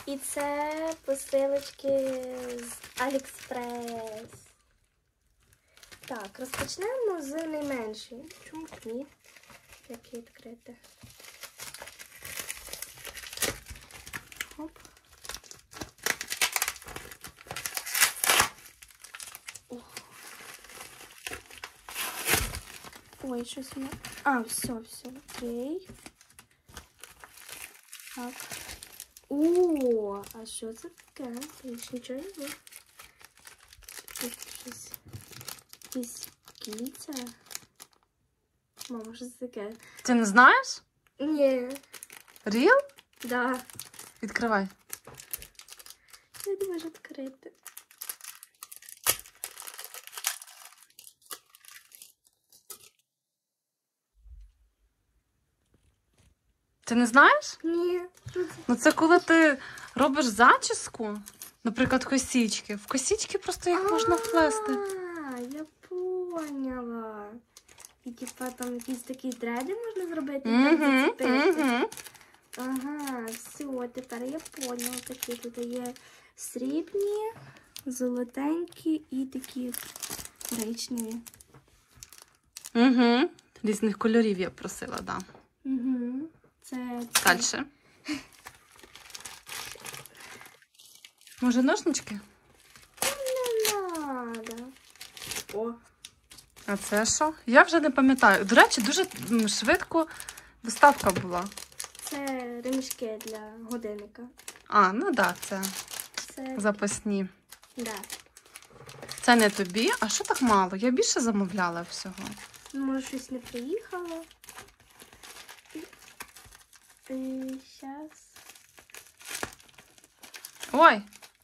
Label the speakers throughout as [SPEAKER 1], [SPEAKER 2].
[SPEAKER 1] І це посилочки з Аліекспрес. Так, розпочнемо з найменшої. Чому ні? Як її відкрити? Оп. Ой, щось не... А, все, окей. Так. О, а що це таке? Більш нічого не було. Тут щось... Якісь кільця. Мама, що це таке?
[SPEAKER 2] Ти не знаєш?
[SPEAKER 1] Ні.
[SPEAKER 2] Ріл?
[SPEAKER 1] Да.
[SPEAKER 2] Відкривай.
[SPEAKER 1] Я не можу відкрити.
[SPEAKER 2] Ти не знаєш?
[SPEAKER 1] Ні.
[SPEAKER 2] Ну це коли ти робиш зачіску, наприклад, косички. В косички просто їх можна вплести.
[SPEAKER 1] А, я поняла. І типа там якісь такі дреди можна зробити? Ага, все, тепер я поняла. Такі тут є срібні, золотенькі і такі коричневі.
[SPEAKER 2] Угу. Різних кольорів я просила, да.
[SPEAKER 1] Угу. Це...
[SPEAKER 2] Дальше. Може, ножнички?
[SPEAKER 1] Не надо. О.
[SPEAKER 2] А це що? Я вже не пам'ятаю. До речі, дуже швидко доставка була.
[SPEAKER 1] Це ремішки для годинника.
[SPEAKER 2] А, ну так, да,
[SPEAKER 1] Це...
[SPEAKER 2] запасні.
[SPEAKER 1] Да.
[SPEAKER 2] Це не тобі? А що так мало? Я більше замовляла всього.
[SPEAKER 1] Може, щось не приїхало. Зараз.
[SPEAKER 2] Ой!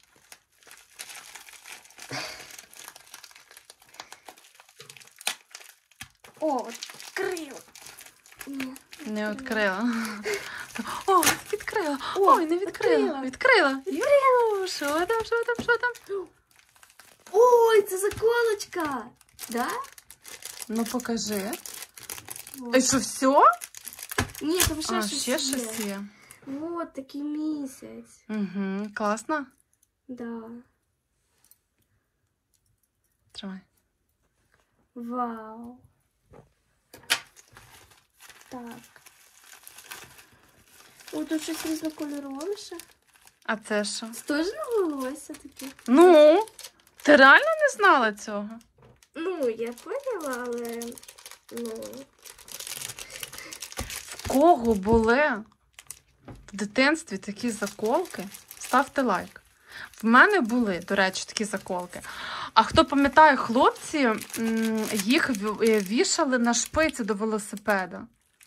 [SPEAKER 1] О, відкрила. Ні.
[SPEAKER 2] Не відкрила. О, відкрила.
[SPEAKER 1] О,
[SPEAKER 2] ой, не відкрила. Відкрила. Ю, що там, що там, що там?
[SPEAKER 1] Ой, це заколочка. Да?
[SPEAKER 2] Ну, покажи.
[SPEAKER 1] Вот.
[SPEAKER 2] І що, все?
[SPEAKER 1] Ні, там ще
[SPEAKER 2] А,
[SPEAKER 1] щось
[SPEAKER 2] ще
[SPEAKER 1] є.
[SPEAKER 2] щось є.
[SPEAKER 1] Вот такий місяць.
[SPEAKER 2] Угу, класно.
[SPEAKER 1] Да.
[SPEAKER 2] Тримай.
[SPEAKER 1] Вау. Так. О, тут щось різнокольорове ще.
[SPEAKER 2] А це що?
[SPEAKER 1] Це теж на волосся таке.
[SPEAKER 2] Ну, ти реально не знала цього?
[SPEAKER 1] Ну, я поняла, але... Ну...
[SPEAKER 2] В кого були в дитинстві такі заколки? Ставте лайк. В мене були, до речі, такі заколки. А хто пам'ятає, хлопці їх вішали на шпиці до велосипеда.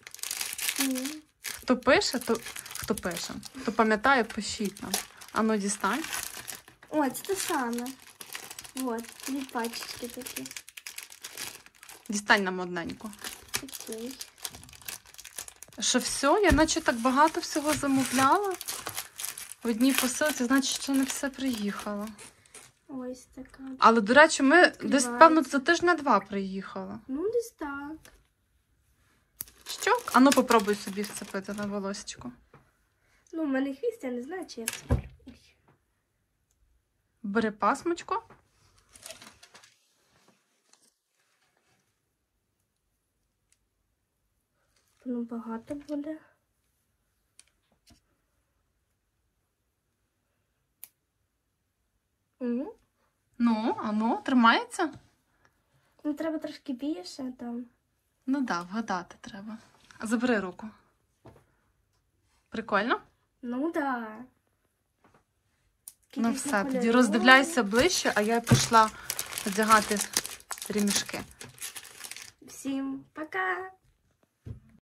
[SPEAKER 2] Хто пише, то... Хто пише? Хто пам'ятає, пишіть нам. Ану, дістань.
[SPEAKER 1] О, це те саме. Вот, дві пачечки такі.
[SPEAKER 2] Дістань нам одненьку.
[SPEAKER 1] Окей.
[SPEAKER 2] Що все? Я наче так багато всього замовляла. В одній посилці, значить, ще не все приїхало.
[SPEAKER 1] Ось така.
[SPEAKER 2] Але, до речі, ми десь, певно, за тижня-два приїхали.
[SPEAKER 1] Ну, десь так.
[SPEAKER 2] Що? Ану, попробуй собі вцепити на волосечку.
[SPEAKER 1] Ну, в мене хвіст, я не знаю, чи я вцеплю.
[SPEAKER 2] Бери пасмочку.
[SPEAKER 1] Ну, багато буде. Угу.
[SPEAKER 2] Ну, ану, тримається?
[SPEAKER 1] Ну, треба трошки більше там.
[SPEAKER 2] Ну да, вгадати треба. Забери руку. Прикольно?
[SPEAKER 1] Ну, да.
[SPEAKER 2] Ну все, тоді роздивляйся ближче, а я пішла одягати ремішки.
[SPEAKER 1] Всім пока!